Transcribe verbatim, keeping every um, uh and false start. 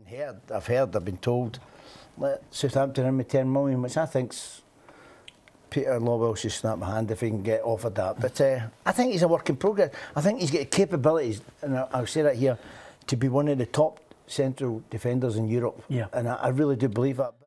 Heard, I've heard, I've been told, let Southampton in with ten million, which I think's Peter Lawwell should snap my hand if he can get offered that. But uh, I think he's a work in progress. I think he's got the capabilities, and I'll say that here, to be one of the top central defenders in Europe. Yeah. And I, I really do believe that.